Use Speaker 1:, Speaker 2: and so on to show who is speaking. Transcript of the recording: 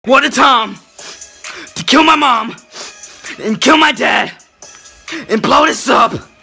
Speaker 1: What a time to kill my mom and kill my dad and blow this up.